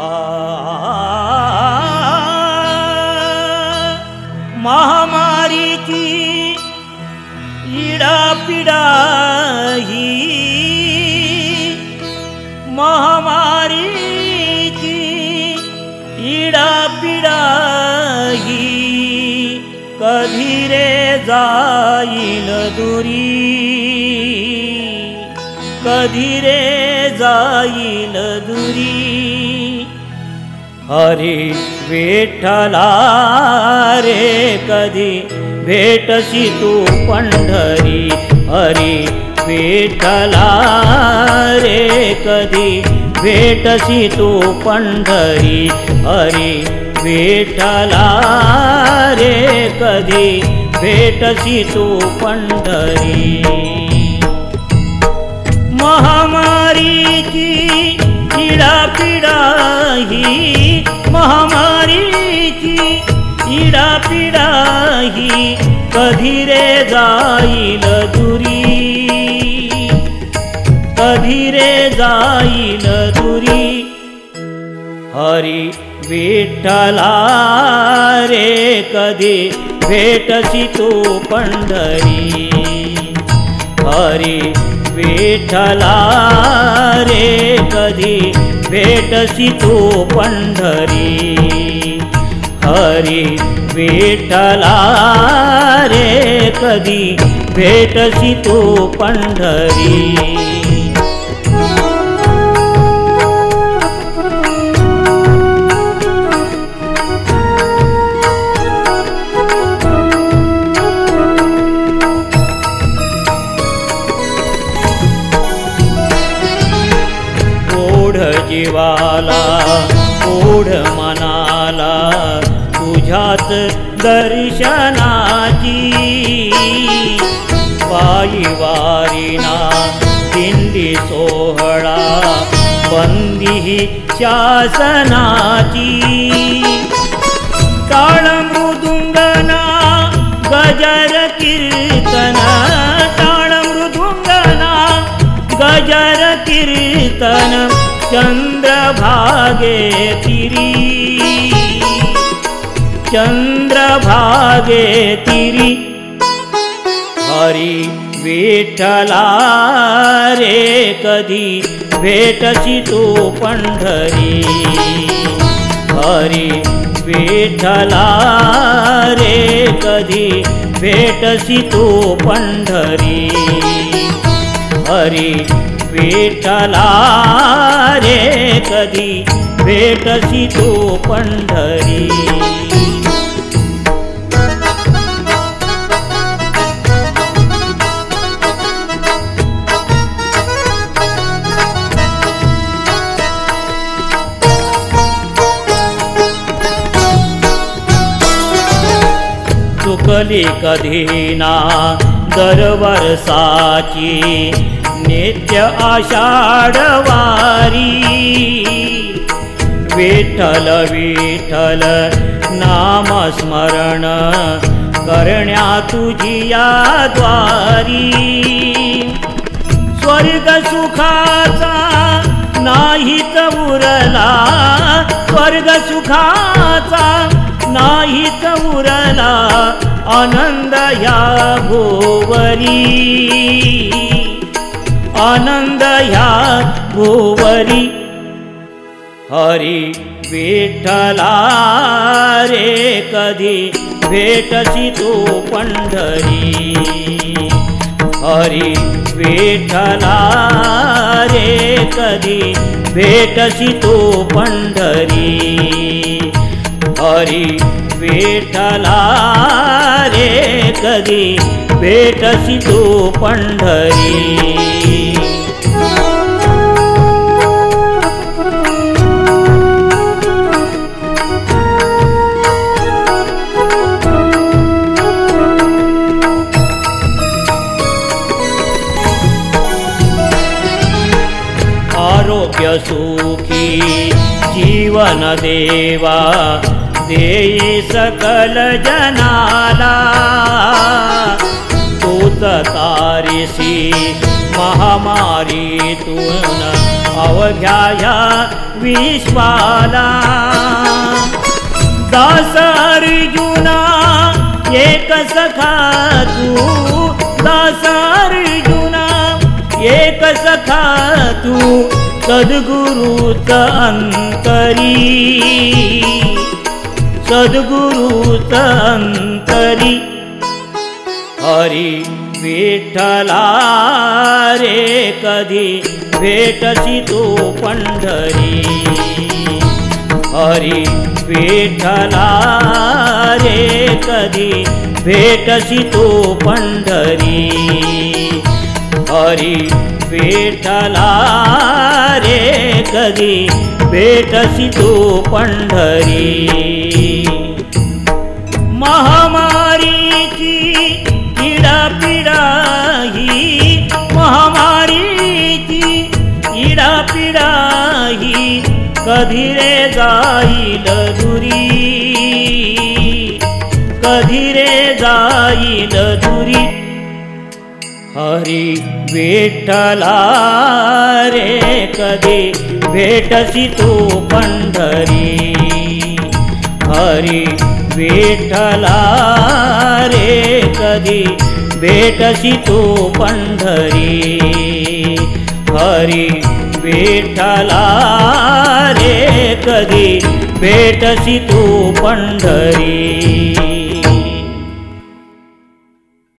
महामारीची इडापिडा ही महामारीची इडापिडा ही कधी रे जाईल दुरी कधी रे जाईल दुरी हरी विठ्ठला रे कधी भेटशी तू पंढरी हरी विठ्ठला रे कधी भेटशी तू पंढरी हरी विठ्ठला रे कधी भेटशी तू पंढरी महामारीची इडापिडा ही महामारीची इडापिडा ही कधी रे जाईल दुरी कधी रे जाईल दुरी हरी विठ्ठला रे कधी भेटशी तू पंढरी हरी विठ्ठला रे कधी भेटशी तू पंढरी हरी विठ्ठला रे कधी भेटशी तू पंढरी जीवाला ओढ मनाला तुझ्यात दर्शनाची पायी वारीना दिंडी सोहळा बंदी शासनाची टाळ मृदुंगना गजर कीर्तन टाळ मृदुंगना गजर कीर्तन चंद्रभागे तिरी चंद्रभागे तिरी हरी विठ्ठला रे कधी भेटशी तू पंढरी हरी विठ्ठला रे कधी भेटशी तू पंढरी हरी विठ्ठला रे कधी भेटशी तू पंढरी चुकली कधी ना दरवर्षाची नित्य आषाढ वारी विठ्ठल विठ्ठल नामस्मरण करण्या तुझी या द्वारी स्वर्ग सुखाचा नाहीत उरला स्वर्ग सुखाचा नाहीत उरला आनंद या भुवरी आनंद ह्या भुवरी हरी विठ्ठला रे कधी भेटशी तू पंढरी हरी विठ्ठला रे कधी भेटशी तू पंढरी हरी विठ्ठला रे कधी भेटशी तू पंढरी आरोग्य सुखी जीवन देवा देई सकल जनाला तू तारिसी महामारीतून अवघ्या ह्या विश्वाला दास अर्जुना एक सखा तू दास अर्जुना एक सखा तू सद्गुरुच अंतरी सद्गुरुच अंतरी हरी विठ्ठला रे कधी भेटसी तू पंढरी हरी विठ्ठला रे कधी भेटसी तू पंढरी हरी विठ्ठला रे कधी भेटसी तू पंढरी महामारीची इडापिडा ही महामारीची इडापिडा ही कधी रे जाईल दुरी कधी रे जाईल दुरी हरी विठ्ठला रे कधी भेटसी तू पंढरी हरी विठ्ठला रे कधी भेटसी तू पंढरी हरी विठ्ठला रे कधी भेटसी तू पंढरी।